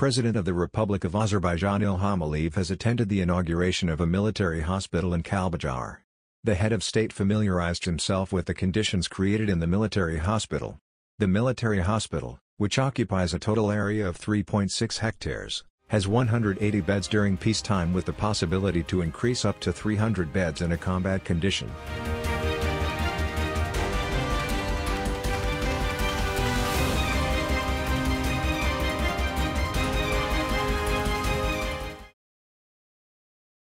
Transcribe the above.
President of the Republic of Azerbaijan Ilham Aliyev has attended the inauguration of a military hospital in Kalbajar. The head of state familiarized himself with the conditions created in the military hospital. The military hospital, which occupies a total area of 3.6 hectares, has 180 beds during peacetime with the possibility to increase up to 300 beds in a combat condition.